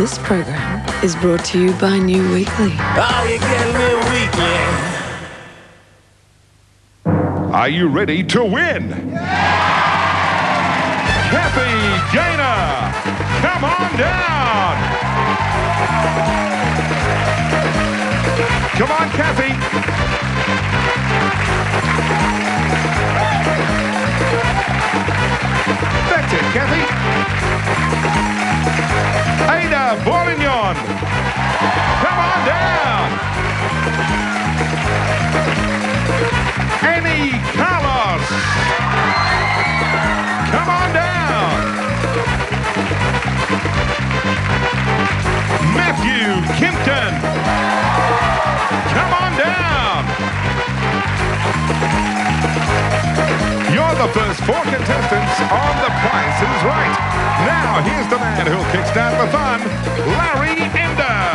This program is brought to you by New Weekly. Oh, you get a little weekly. Are you ready to win? Kathy Gaynor, come on down. Come on, Kathy. That's it, Kathy. Ada Bourignon, come on down. Annie Carlos, come on down. Matthew Kimpton, come on down. You're the first 4 contestants on The Price is Right. Now, here's the man who'll kickstart the fun, Larry Emdur.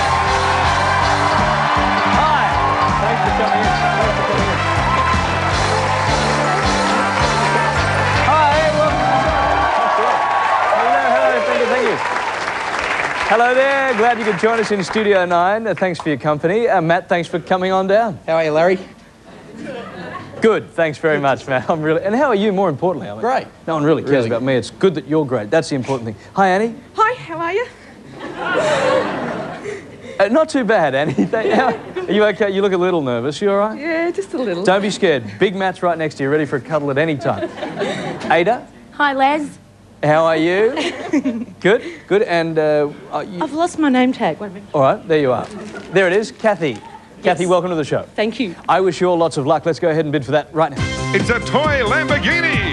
Hi. Thanks for coming in. Hi, welcome. Hello, thank you. Hello there, glad you could join us in Studio 9. Thanks for your company. Matt, thanks for coming on down. How are you, Larry? Good, thanks very much, Matt. I'm really... And how are you, more importantly? I mean, great. No one really cares about me. It's good that you're great. That's the important thing. Hi, Annie. Hi, how are you? Not too bad, Annie. Are you okay? You look a little nervous. You all right? Yeah, just a little. Don't be scared. Big Matt's right next to you, ready for a cuddle at any time. Ada? Hi, Les. How are you? Good, good. And I've lost my name tag. Wait a minute. all right, there you are. There it is, Kathy. Kathy, Yes. welcome to the show. Thank you. I wish you all lots of luck. Let's go ahead and bid for that right now. It's a toy Lamborghini.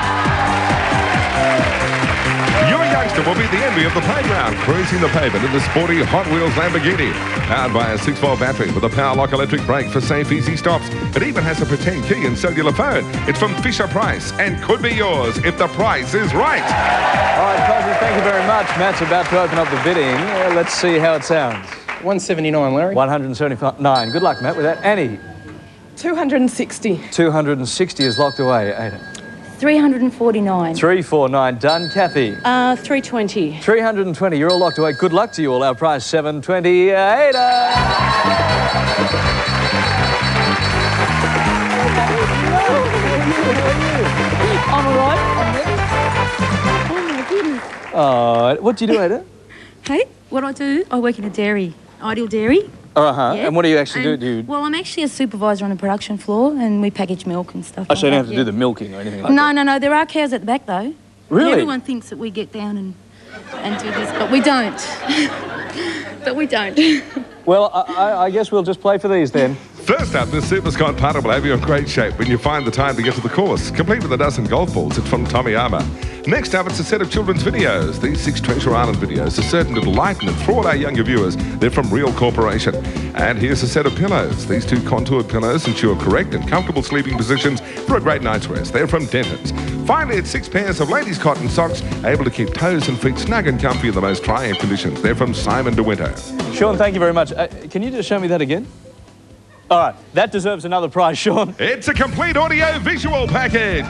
Your youngster will be the envy of the playground, cruising the pavement in the sporty Hot Wheels Lamborghini. Powered by a 6-volt battery with a power lock electric brake for safe, easy stops. It even has a pretend key and cellular phone. It's from Fisher-Price and could be yours if the price is right. All right, Cosby, thank you very much. Matt's about to open up the bidding. Let's see how it sounds. 179, Larry. 179. Good luck, Matt, with that. Annie? 260. 260 is locked away. Ada? 349. 349. Done. Kathy? 320. 320. You're all locked away. Good luck to you all. Our prize, 720. Ada! I'm all right. Oh, my goodness. Oh, what do you do, Ada? Hey, what I do? I work in a dairy. Ideal Dairy. Uh-huh. Yeah. And what do you actually And, do? Well, I'm actually a supervisor on the production floor, and we package milk and stuff. Oh, so you like don't have that, to do the milking or anything like No, that? no, no. There are cows at the back, though. Really? And everyone thinks that we get down and do this, but we don't. But we don't. Well, I guess we'll just play for these then. First up, this Super Scott putter will have you in great shape when you find the time to get to the course, complete with a dozen golf balls. It's from Tommy Armour. Next up, it's a set of children's videos. These 6 Treasure Island videos are certain to delight and enthrall our younger viewers. They're from Real Corporation. And here's a set of pillows. These 2 contoured pillows ensure correct and comfortable sleeping positions for a great night's rest. They're from Denton's. Finally, it's 6 pairs of ladies' cotton socks, able to keep toes and feet snug and comfy in the most trying conditions. They're from Simon de Winter. Sean, thank you very much. Can you just show me that again? All right, that deserves another prize, Sean. It's a complete audio-visual package.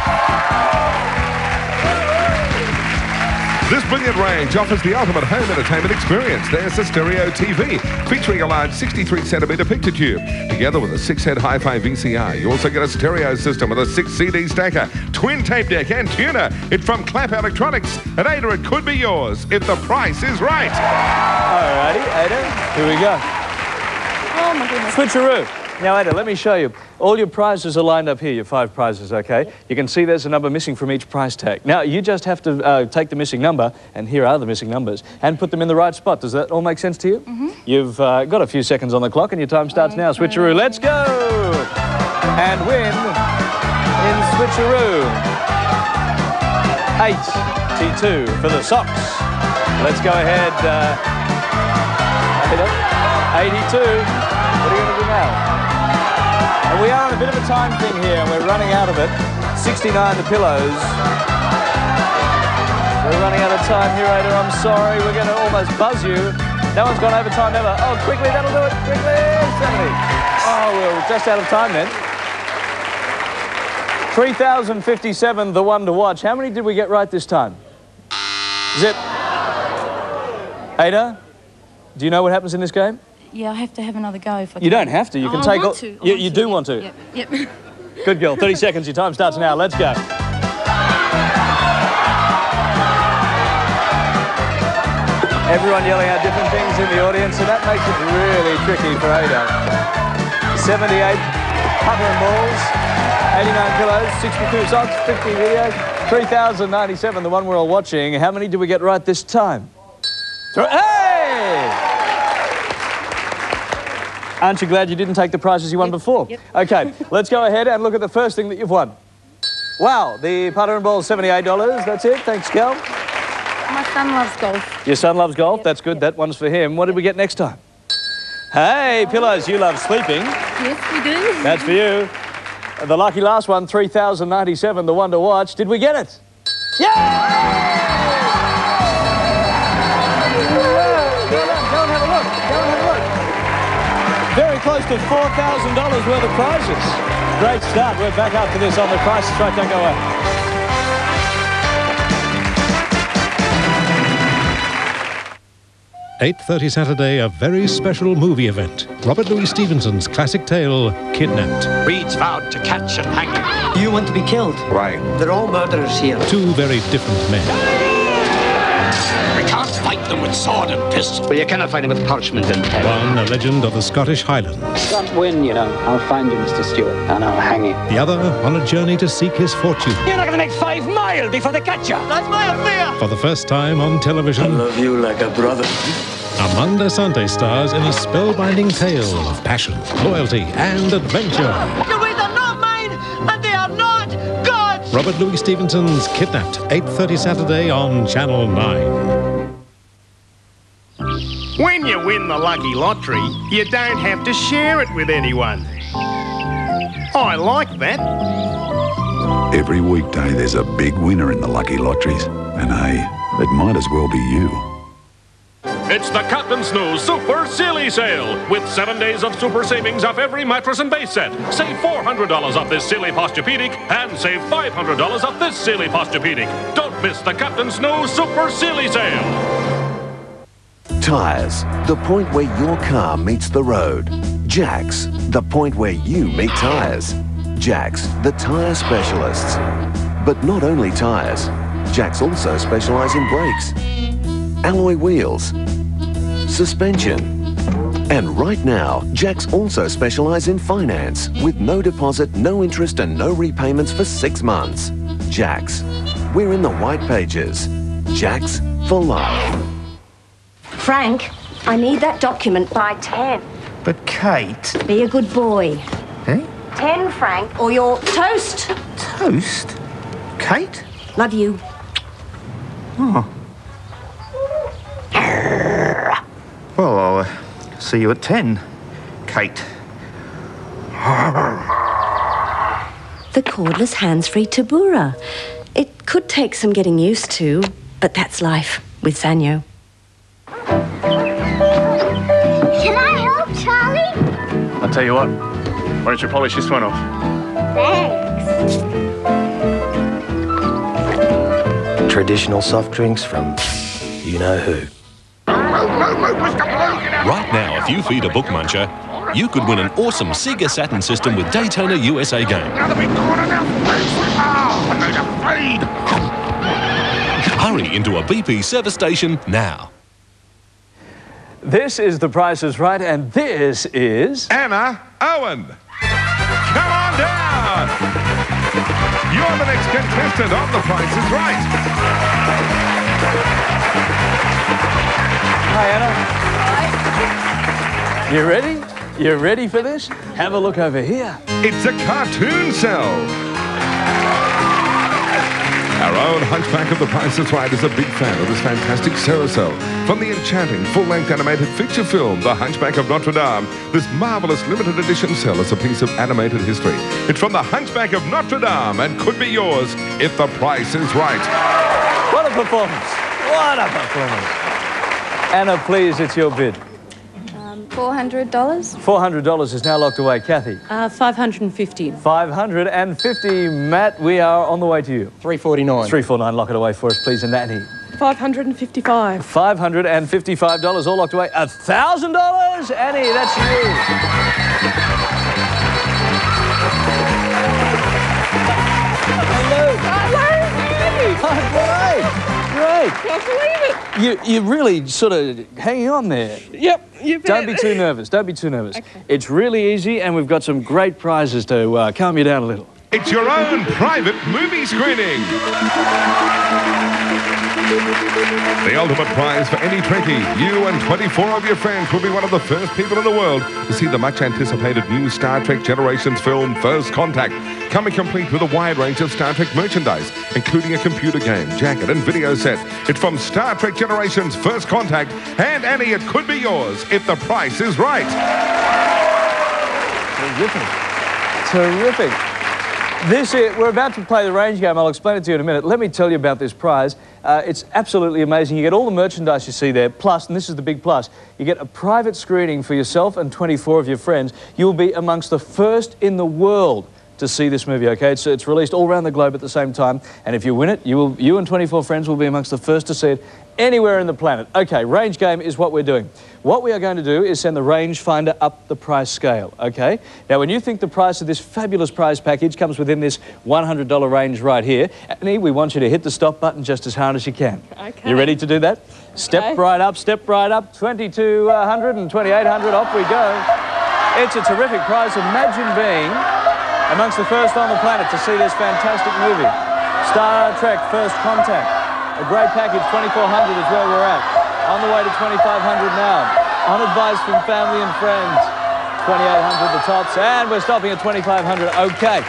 This brilliant range offers the ultimate home entertainment experience. There's a stereo TV featuring a large 63cm picture tube, together with a 6-head hi-fi VCR. You also get a stereo system with a 6 CD stacker, twin tape deck and tuner. It's from Clap Electronics. And Ada, it could be yours if the price is right. All righty, Ada, here we go. Oh, my goodness. Switcheroo. Now, Ada, let me show you. All your prizes are lined up here, your 5 prizes, okay? You can see there's a number missing from each prize tag. Now, you just have to take the missing number, and here are the missing numbers, and put them in the right spot. Does that all make sense to you? Mm-hmm. You've got a few seconds on the clock, and your time starts now. Switcheroo, let's go! And win in Switcheroo. 82 for the socks. Let's go ahead. Ada, 82. What are you going to do now? And we are on a bit of a time thing here, and we're running out of it. 69 the pillows. We're running out of time here, Ada. I'm sorry. We're going to almost buzz you. No one's gone over time ever. Oh, quickly, that'll do it. Quickly, 70. Oh, we're just out of time then. 3,057, the one to watch. How many did we get right this time? Zip. Ada, do you know what happens in this game? Yeah, I have to have another go if I You don't have to. You can take... You do want to? Yep. Good girl. 30 seconds. Your time starts now. Let's go. Everyone yelling out different things in the audience, and that makes it really tricky for Ada. 78 putter and balls, 89 pillows, 62 socks, 50 videos, 3,097, the one we're all watching. How many did we get right this time? Hey! Aren't you glad you didn't take the prizes you won before? Yep. Okay, let's go ahead and look at the first thing that you've won. Wow, the putter and ball, $78. That's it. Thanks, Cal. My son loves golf. Your son loves golf? That's good. That one's for him. What did we get next time? Hey, pillows, you love sleeping. Yes, we do. That's for you. The lucky last one, 3,097, the one to watch. Did we get it? Yeah! Go and have a look. Go and have a look. Very close to $4,000 worth of prizes. Great start. We're back after this on The Price is Right. Don't go away. 8:30 Saturday, a very special movie event. Robert Louis Stevenson's classic tale, Kidnapped. Reed's vowed to catch and hang you. You want to be killed? Right. They're all murderers here. Two very different men. We can't fight them with sword and pistol. Well, you cannot fight them with parchment and pen. One, a legend of the Scottish Highlands. Don't win, you know. I'll find you, Mr. Stewart, and I'll hang you. The other, on a journey to seek his fortune. You're not going to make 5 miles before they catch you. That's my affair. For the first time on television, Love you like a brother. Amanda Sante stars in a spellbinding tale of passion, loyalty, and adventure. Your ways are not mine, and they are not God's. Robert Louis Stevenson's Kidnapped, 8:30 Saturday on Channel 9. When you win the lucky lottery, you don't have to share it with anyone. I like that. Every weekday there's a big winner in the lucky lotteries. And hey, it might as well be you. It's the Captain Snow Super Silly Sale with 7 days of super savings off every mattress and base set. Save $400 off this Silly Posturepedic and save $500 off this Silly Posturepedic. Don't miss the Captain Snow Super Silly Sale. Tyres, the point where your car meets the road. Jacks, the point where you meet tyres. Jacks, the tyre specialists. But not only tyres, Jacks also specialise in brakes, alloy wheels, suspension. And right now, Jacks also specialise in finance with no deposit, no interest and no repayments for 6 months. Jacks, we're in the white pages. Jacks for life. Frank, I need that document by 10. But Kate... Be a good boy. Eh? 10, Frank, or you're toast. Toast? Kate? Love you. Oh. Well, I'll see you at 10, Kate. The cordless hands-free Taboola. It could take some getting used to, but that's life with Sanyo. Can I help, Charlie? I'll tell you what. Why don't you polish this one off? Thanks. Traditional soft drinks from you-know-who. Right now, if you feed a book muncher, you could win an awesome Sega Saturn system with Daytona USA game. Hurry into a BP service station now. This is The Price is Right, and this is... Anna Owen. Come on down. You're the next contestant on The Price is Right. Hi, Anna. Hi. You ready? You ready for this? Have a look over here. It's a cartoon cell. Our own Hunchback of the Price is Right is a big fan of this fantastic carousel. From the enchanting full-length animated feature film, The Hunchback of Notre Dame, this marvelous limited edition cell is a piece of animated history. It's from The Hunchback of Notre Dame and could be yours if the price is right. What a performance. What a performance. Anna, please, it's your bid. $400. $400 is now locked away. Kathy? 550. 550. Matt, we are on the way to you. $349. $349. Lock it away for us, please. And Natty? $555. $555 all locked away. $1,000. Annie, that's you. Great. Can't believe it. You're really sort of hanging on there. Yep, you bet. Don't be too nervous. Don't be too nervous. Okay. It's really easy, and we've got some great prizes to calm you down a little. It's your own private movie screening. The ultimate prize for any Trekkie. You and 24 of your friends will be one of the first people in the world to see the much-anticipated new Star Trek Generations film, First Contact, coming complete with a wide range of Star Trek merchandise, including a computer game, jacket and video set. It's from Star Trek Generations, First Contact, and Annie, it could be yours if the price is right. Terrific. We're about to play the range game. I'll explain it to you in a minute. Let me tell you about this prize. It's absolutely amazing. You get all the merchandise you see there, plus, and this is the big plus, you get a private screening for yourself and 24 of your friends. You'll be amongst the first in the world to see this movie, okay? It's released all around the globe at the same time, and if you win it, you and 24 friends will be amongst the first to see it anywhere in the planet. Okay, range game is what we're doing. What we are going to do is send the range finder up the price scale, okay? Now, when you think the price of this fabulous prize package comes within this $100 range right here, Annie, we want you to hit the stop button just as hard as you can. Okay. You ready to do that? Okay. Step right up, 2,200 and 2,800, off we go. It's a terrific prize. Imagine being amongst the first on the planet to see this fantastic movie. Star Trek First Contact. A great package, 2,400 is where we're at. On the way to 2,500 now. On advice from family and friends. 2,800 the tops, and we're stopping at 2,500. Okay.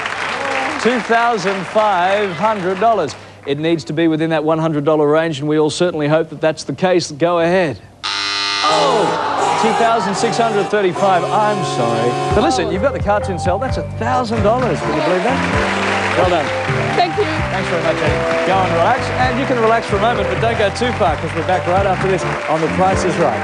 $2,500. It needs to be within that $100 range, and we all certainly hope that that's the case. Go ahead. Oh! $2,635. I'm sorry. But listen, you've got the cartoon cell. That's $1,000. Can you believe that? Well done. Thank you. Thanks very much, Eddie. Go and relax. And you can relax for a moment, but don't go too far, because we're back right after this on The Price is Right.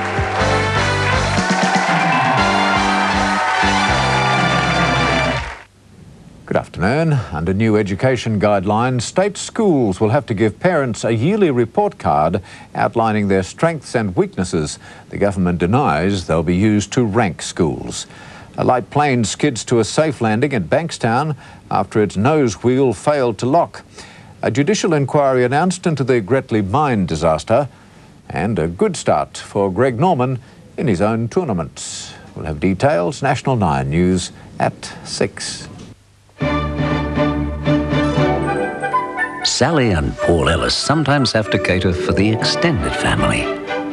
Good afternoon. Under new education guidelines, state schools will have to give parents a yearly report card outlining their strengths and weaknesses. The government denies they'll be used to rank schools. A light plane skids to a safe landing at Bankstown after its nose wheel failed to lock. A judicial inquiry announced into the Gretley mine disaster, and a good start for Greg Norman in his own tournament. We'll have details, National 9 News at 6. Sally and Paul Ellis sometimes have to cater for the extended family.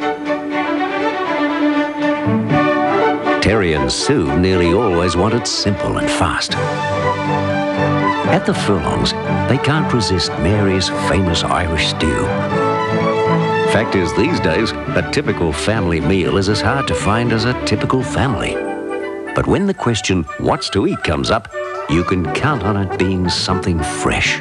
Terry and Sue nearly always want it simple and fast. At the Furlongs, they can't resist Mary's famous Irish stew. Fact is, these days, a typical family meal is as hard to find as a typical family. But when the question, what's to eat, comes up, you can count on it being something fresh.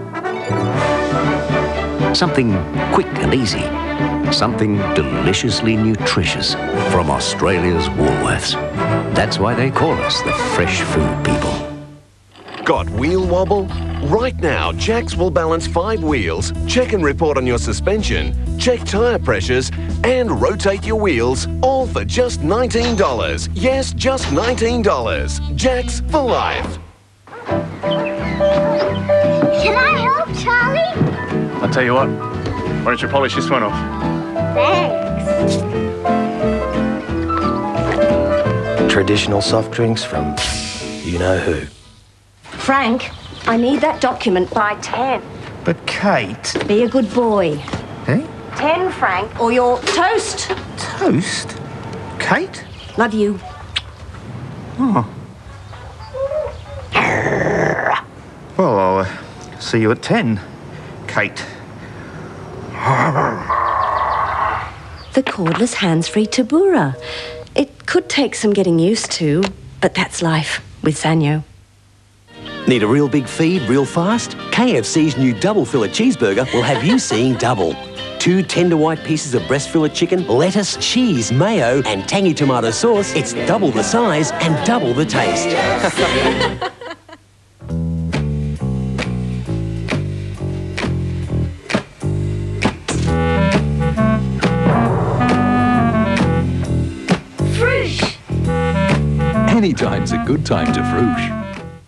Something quick and easy. Something deliciously nutritious from Australia's Woolworths. That's why they call us the fresh food people. Got wheel wobble? Right now, Jax will balance 5 wheels, check and report on your suspension, check tyre pressures, and rotate your wheels, all for just $19. Yes, just $19. Jax for life. Can I help, Charlie? I'll tell you what, why don't you polish this one off? Thanks. Traditional soft drinks from you know who. Frank, I need that document by 10. But Kate... Be a good boy. Eh? 10, Frank, or you're toast. Toast? Kate? Love you. Oh. Well, I'll see you at 10, Kate. The cordless hands-free Taboola. It could take some getting used to, but that's life with Sanyo. Need a real big feed real fast? KFC's new double fillet cheeseburger will have you seeing double. 2 tender white pieces of breast fillet chicken, lettuce, cheese, mayo and tangy tomato sauce. It's double the size and double the taste. Anytime's a good time to frush.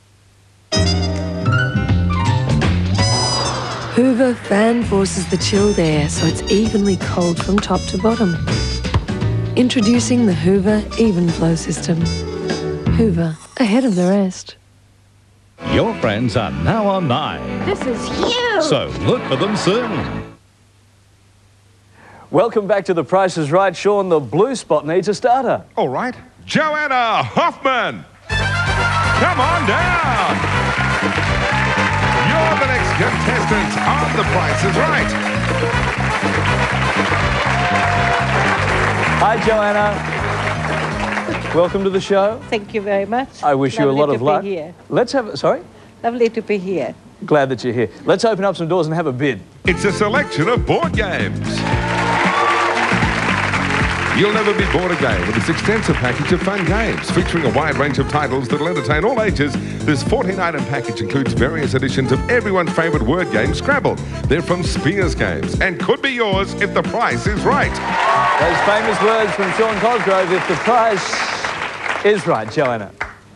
Hoover fan forces the chilled air so it's evenly cold from top to bottom. Introducing the Hoover Even Flow System. Hoover, ahead of the rest. Your friends are now online, This is huge. so look for them soon. Welcome back to The Price is Right. Sean, the blue spot needs a starter. All right. Joanna Hoffman. Come on down. You're the next contestant on The Price is Right. Hi, Joanna. Welcome to the show. Thank you very much. I wish you a lot of luck. Lovely to be here. Let's have... Sorry? Lovely to be here. Glad that you're here. Let's open up some doors and have a bid. It's a selection of board games. You'll never be bored again with this extensive package of fun games featuring a wide range of titles that'll entertain all ages. This 14-item package includes various editions of everyone's favourite word game, Scrabble. They're from Spears Games and could be yours if the price is right. Those famous words from Sean Cosgrove, if the price is right. Joanna.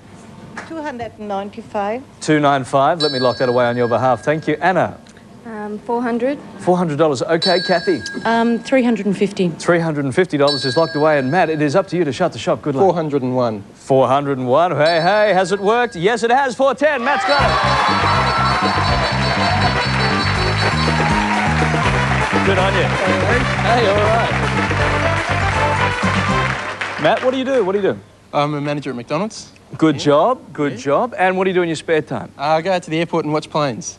295. 295. Let me lock that away on your behalf. Thank you. Anna. 400. $400. Okay, Kathy. 350. $350 is locked away. And Matt, it is up to you to shut the shop. Good luck. 401. 401. Hey, has it worked? Yes, it has. 410. Matt's got it. Good on you. Hey, all right. Matt, what do you do? What do you do? I'm a manager at McDonald's. Good job. Good job. And what do you do in your spare time? I go out to the airport and watch planes.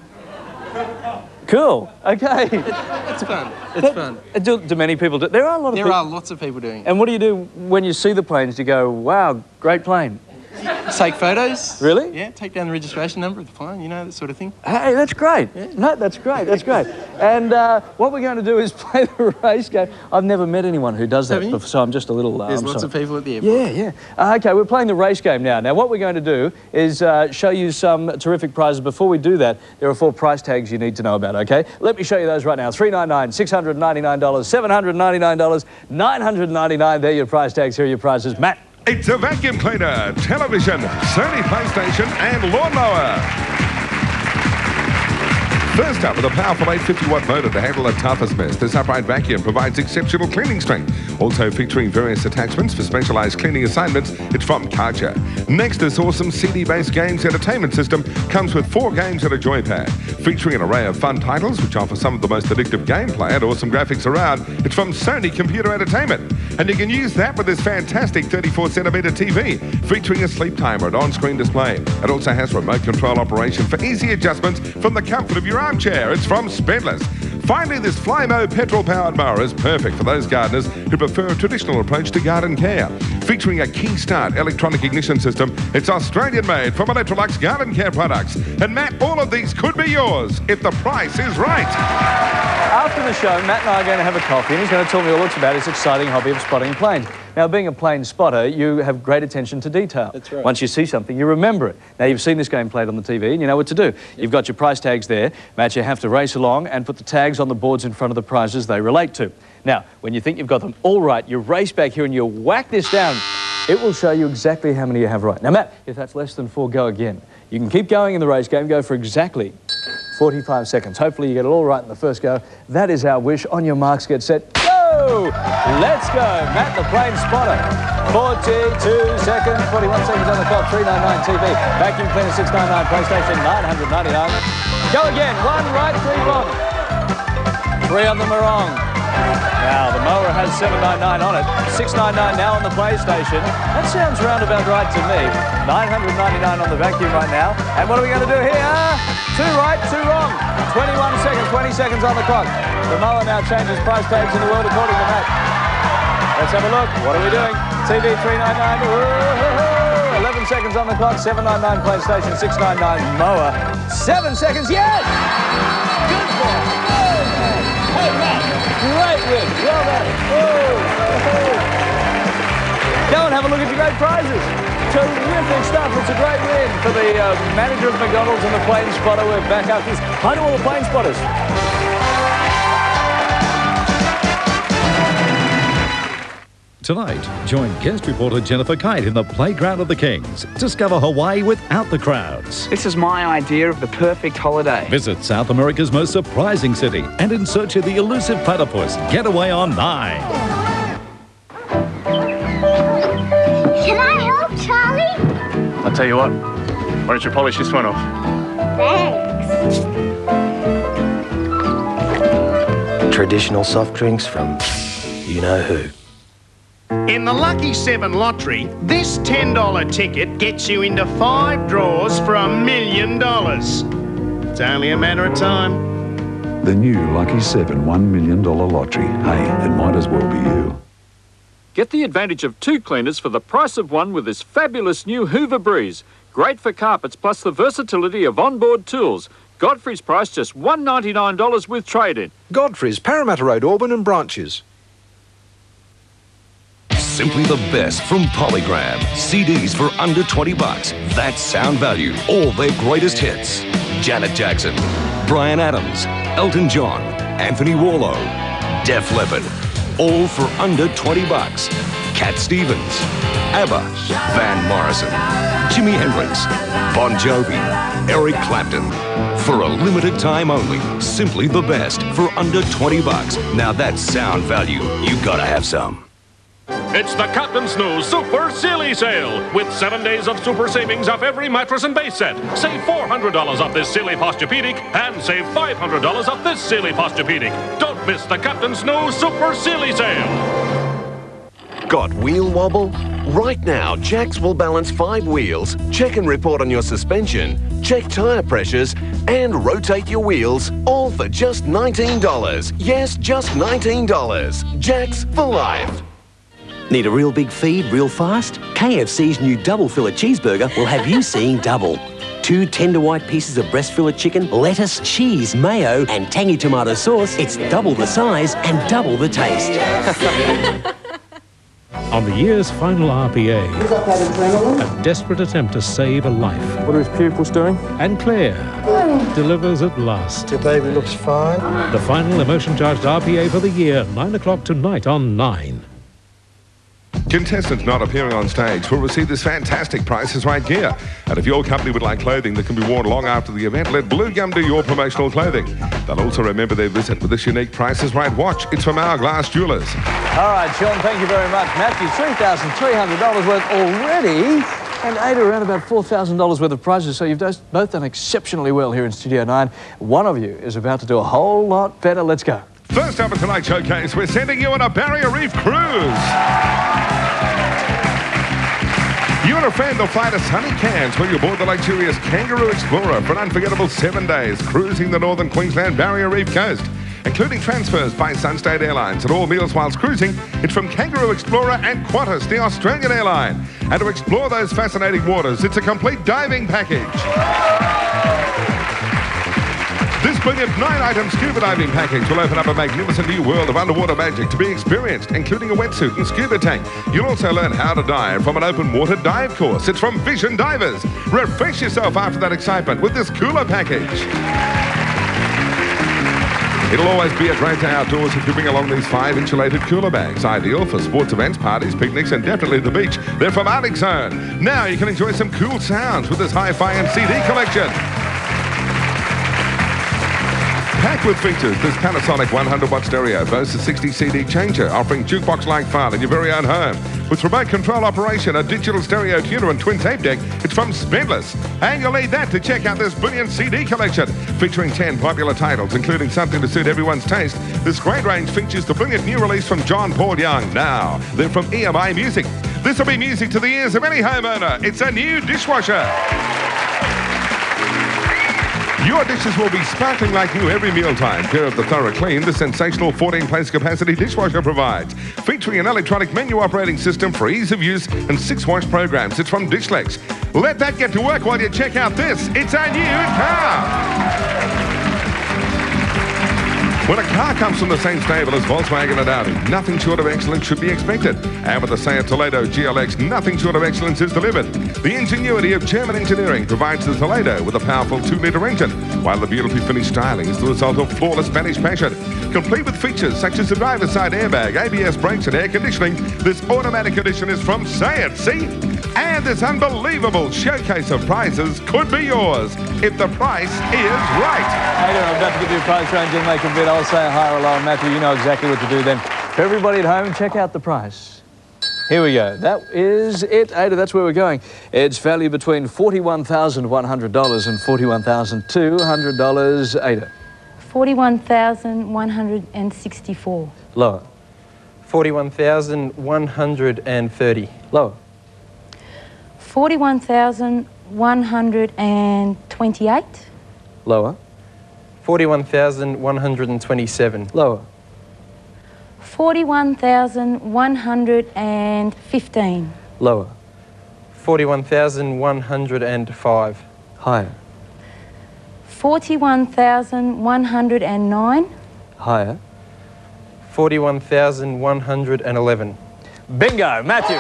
Cool. Okay. It's fun. It's fun. Do many people do? There are a lot of people. There are lots of people doing it. And what do you do when you see the planes? Do you go, wow, great plane? Take photos. Really? Yeah, take down the registration number of the plane, you know, that sort of thing. Hey, that's great. Yeah. No, that's great. That's great. And what we're going to do is play the race game. I've never met anyone who does that before, so I'm just a little... There's lots of people at the airport. Yeah. Okay, we're playing the race game now. Now, what we're going to do is show you some terrific prizes. Before we do that, there are 4 price tags you need to know about, okay? Let me show you those right now. $399, $699, $799, $999. They're your price tags. Here are your prizes. Matt. It's a vacuum cleaner, television, Sony PlayStation and lawnmower. First up, with a powerful 850-watt motor to handle the toughest mess, this upright vacuum provides exceptional cleaning strength. Also featuring various attachments for specialised cleaning assignments, it's from Karcher. Next, this awesome CD-based games entertainment system comes with 4 games and a joypad. Featuring an array of fun titles, which offer some of the most addictive gameplay and awesome graphics around, it's from Sony Computer Entertainment. And you can use that with this fantastic 34cm TV, featuring a sleep timer and on-screen display. It also has remote control operation for easy adjustments from the comfort of your armchair. It's from Spendless. Finally, this Flymo petrol-powered mower is perfect for those gardeners who prefer a traditional approach to garden care. Featuring a Kickstart electronic ignition system, it's Australian-made from Electrolux Garden Care products. And Matt, all of these could be yours if the price is right. After the show, Matt and I are going to have a coffee, and he's going to tell me all about his exciting hobby of spotting planes. Now, being a plane spotter, you have great attention to detail. That's right. Once you see something, you remember it. Now, you've seen this game played on the TV, and you know what to do. You've got your price tags there. Matt, you have to race along and put the tags on the boards in front of the prizes they relate to. Now, when you think you've got them all right, you race back here and you whack this down. It will show you exactly how many you have right. Now, Matt, if that's less than 4, go again. You can keep going in the race game. Go for exactly 45 seconds. Hopefully you get it all right in the first go. That is our wish. On your marks, get set, go! Let's go. Matt, the plane spotter. 42 seconds, 41 seconds on the clock, 399 TV. Vacuum cleaner, 699, PlayStation, 999. Go again. 1 right, 3 wrong. 3 of them are wrong. Now, the mower has 799 on it, 699 now on the PlayStation. That sounds roundabout right to me. 999 on the vacuum right now. And what are we going to do here? 2 right, 2 wrong. 21 seconds, 20 seconds on the clock. The mower now changes price tags in the world according to Matt. Let's have a look. What are we doing? TV 399. 11 seconds on the clock. 799 PlayStation, 699 mower. 7 seconds. Yes! Good boy. Hey, Matt. Great win. Well done. Go and have a look at your great prizes. Terrific stuff. It's a great win for the manager of McDonald's and the plane spotter. We're back up this. Hi to all the plane spotters. Tonight, join guest reporter Jennifer Kite in the Playground of the Kings. Discover Hawaii without the crowds. This is my idea of the perfect holiday. Visit South America's most surprising city and in search of the elusive platypus. Get away on 9. Can I help, Charlie? I'll tell you what, why don't you polish this one off? Thanks. Traditional soft drinks from you know who. In the Lucky 7 lottery, this $10 ticket gets you into 5 draws for $1 million. It's only a matter of time. The new Lucky 7 $1 million lottery. Hey, it might as well be you. Get the advantage of 2 cleaners for the price of 1 with this fabulous new Hoover Breeze. Great for carpets, plus the versatility of onboard tools. Godfrey's price just $199 with trade-in. Godfrey's, Parramatta Road, Auburn and branches. Simply the best from Polygram. CDs for under $20. That's sound value. All their greatest hits. Janet Jackson, Bryan Adams, Elton John, Anthony Warlow, Def Leppard. All for under $20. Cat Stevens, ABBA, Van Morrison, Jimi Hendrix, Bon Jovi, Eric Clapton. For a limited time only. Simply the best for under $20. Now that's sound value. You gotta have some. It's the Captain Snooze Super Silly Sale with 7 days of super savings off every mattress and base set. Save $400 off this Silly Posturepedic and save $500 off this Silly Posturepedic. Don't miss the Captain Snooze Super Silly Sale. Got wheel wobble? Right now, Jax will balance 5 wheels, check and report on your suspension, check tyre pressures, and rotate your wheels, all for just $19. Yes, just $19. Jax for life. Need a real big feed real fast? KFC's new double fillet cheeseburger will have you seeing double. 2 tender white pieces of breast fillet chicken, lettuce, cheese, mayo, and tangy tomato sauce. It's double the size and double the taste. On the year's final RPA, a desperate attempt to save a life. What are his pupils doing? And Claire delivers at last. Your baby looks fine. The final emotion-charged RPA for the year, 9 o'clock tonight on 9. Contestants not appearing on stage will receive this fantastic Price is Right gear. And if your company would like clothing that can be worn long after the event, let Blue Gum do your promotional clothing. They'll also remember their visit with this unique Price is Right watch. It's from Hourglass Jewelers. All right, Sean, thank you very much. Matthew, $3,300 worth already, and Ada, around about $4,000 worth of prizes. So you've both done exceptionally well here in Studio 9. One of you is about to do a whole lot better. Let's go. First up in tonight's showcase, we're sending you on a Barrier Reef cruise. You and a friend will fly to sunny Cairns where you board the luxurious Kangaroo Explorer for an unforgettable 7 days cruising the northern Queensland Barrier Reef coast, including transfers by Sunstate Airlines and all meals whilst cruising. It's from Kangaroo Explorer and Qantas, the Australian airline. And to explore those fascinating waters, it's a complete diving package. This brilliant 9-item scuba diving package will open up a magnificent new world of underwater magic to be experienced, including a wetsuit and scuba tank. You'll also learn how to dive from an open water dive course. It's from Vision Divers. Refresh yourself after that excitement with this cooler package. It'll always be a great day outdoors if you bring along these 5 insulated cooler bags, ideal for sports events, parties, picnics, and definitely the beach. They're from Arctic Zone. Now you can enjoy some cool sounds with this hi-fi and CD collection. Packed with features, this Panasonic 100-watt stereo boasts a 60 CD changer, offering jukebox-like fun in your very own home. With remote control operation, a digital stereo tuner and twin tape deck, it's from Spendless. And you'll need that to check out this brilliant CD collection. Featuring 10 popular titles, including something to suit everyone's taste, this great range features the brilliant new release from John Paul Young. Now, they're from EMI Music. This will be music to the ears of any homeowner. It's a new dishwasher. Your dishes will be sparkling like new every mealtime. Care of the Thorough Clean, the sensational 14-place capacity dishwasher provides. Featuring an electronic menu operating system for ease of use and 6 wash programs. It's from Dishlex. Let that get to work while you check out this. It's a new car. When a car comes from the same stable as Volkswagen and Audi, nothing short of excellence should be expected. And with the Seat Toledo GLX, nothing short of excellence is delivered. The ingenuity of German engineering provides the Toledo with a powerful 2-litre engine, while the beautifully finished styling is the result of flawless Spanish passion. Complete with features such as the driver's side airbag, ABS brakes and air conditioning, this automatic edition is from Seat, see? And this unbelievable showcase of prizes could be yours if the price is right. Hey there, I'm about to give you a prize range and make a bid. I'll say hi or hello, Matthew. You know exactly what to do then. For everybody at home, check out the price. Here we go. That is it, Ada. That's where we're going. It's valued between $41,100 and $41,200, Ada. $41,164. Lower. $41,130. Lower. $41,128. Lower. $41,127. Lower. $41,115. Lower. $41,105. Higher. $41,109. Higher. $41,111. Bingo, Matthew.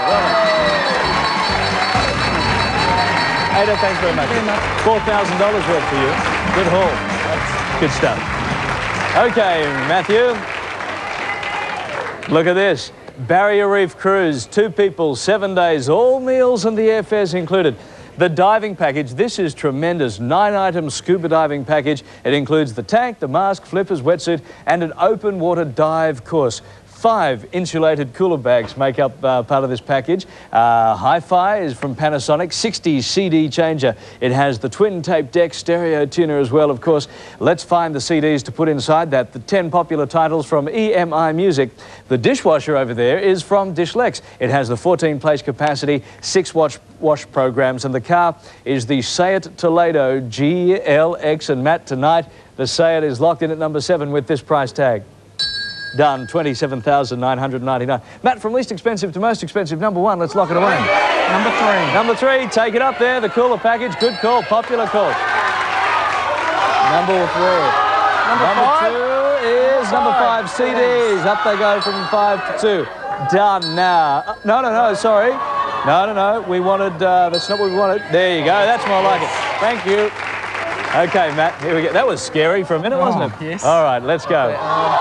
Ada, thanks very much. $4,000 worth for you. Good haul. Good stuff. Okay, Matthew. Look at this. Barrier Reef cruise, 2 people, 7 days, all meals and the airfares included. The diving package, this is tremendous. 9-item scuba diving package. It includes the tank, the mask, flippers, wetsuit, and an open water dive course. 5 insulated cooler bags make up part of this package. Hi-Fi is from Panasonic, 60 CD changer. It has the twin tape deck stereo tuner as well, of course. Let's find the CDs to put inside that. The 10 popular titles from EMI Music. The dishwasher over there is from Dishlex. It has the 14-place capacity, 6 wash programs, and the car is the Seat Toledo GLX. And Matt, tonight, the Seat is locked in at number 7 with this price tag. Done, $27,999. Matt, from least expensive to most expensive, number 1, let's lock it away. Number 3. Number 3, take it up there, the cooler package. Good call, popular call. Number 3. Number 2 is number 5, CDs. Up they go from 5 to 2. Done now. No, sorry. No. We wanted, that's not what we wanted. There you go, that's more like it. Thank you. Okay, Matt, here we go. That was scary for a minute, wasn't it? Yes. All right, let's go.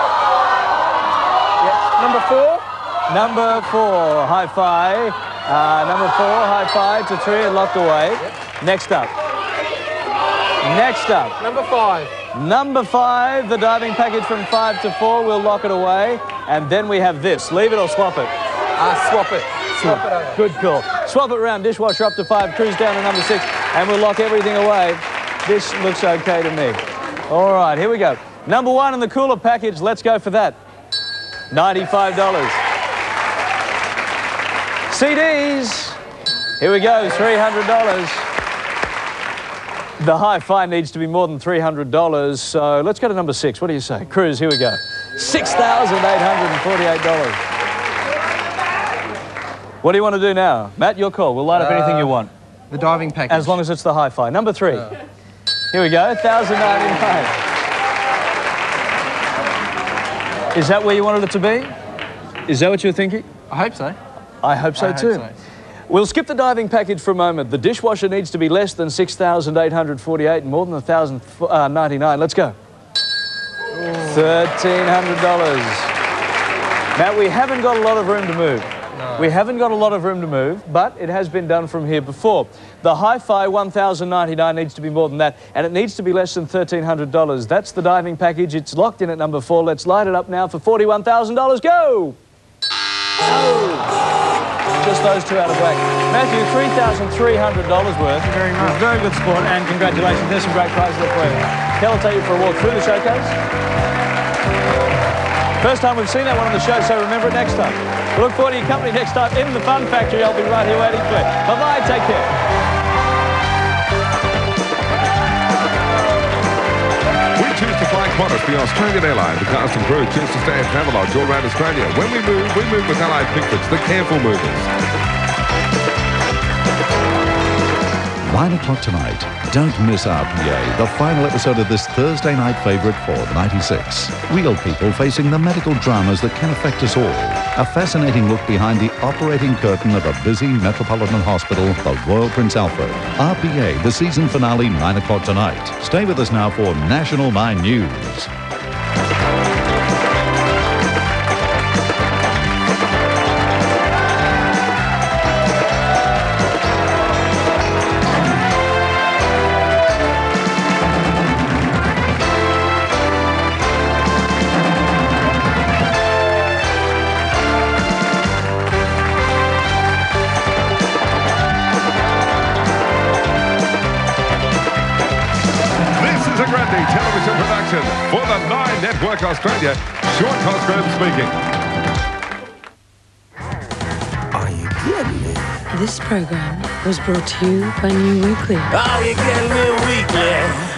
Number 4? Number 4, Hi-Fi. Number 4, Hi-Fi to 3 and locked away. Yep. Next up. Number 5. Number 5, the diving package from 5 to 4. We'll lock it away. And then we have this. Leave it or swap it? Swap it. Swap it over. Good call. Swap it around. Dishwasher up to 5. Cruise down to number 6. And we'll lock everything away. This looks okay to me. All right, here we go. Number 1 in the cooler package. Let's go for that. $95. CDs. Here we go, $300. The Hi-Fi needs to be more than $300, so let's go to number 6. What do you say? Cruise, here we go. $6,848. What do you want to do now? Matt, your call. We'll light up anything you want. The diving package. As long as it's the Hi-Fi. Number 3. Here we go, $1,099. Is that where you wanted it to be? Is that what you're thinking? I hope so. I hope so too. We'll skip the diving package for a moment. The dishwasher needs to be less than $6,848 and more than $1,099. Let's go. $1,300. Matt, we haven't got a lot of room to move. No. We haven't got a lot of room to move, but it has been done from here before. The Hi-Fi $1,099 needs to be more than that, and it needs to be less than $1,300. That's the diving package. It's locked in at number 4. Let's light it up now for $41,000. Go! Oh. Just those 2 out of whack. Matthew, $3,300 worth. Very much. Very good sport, and congratulations. There's some great prizes there for you. Kel will take you for a walk through the showcase. First time we've seen that one on the show, so remember it next time. We look forward to your company next time in the Fun Factory. I'll be right here waiting for you. Bye-bye, take care. We choose to fly Qantas, the Australian airline. The cast and crew choose to stay at Travelodge all around Australia. When we move with Allied Pickfords, the careful movers. 9 o'clock tonight. Don't miss RPA, the final episode of this Thursday night favourite for 96. Real people facing the medical dramas that can affect us all. A fascinating look behind the operating curtain of a busy Metropolitan Hospital, the Royal Prince Alfred. RPA, the season finale, 9 o'clock tonight. Stay with us now for National 9 News. Television production for the 9 Network Australia. Sean Cosgrove speaking. Are you kidding me? This program was brought to you by New Weekly. Are you kidding me weekly?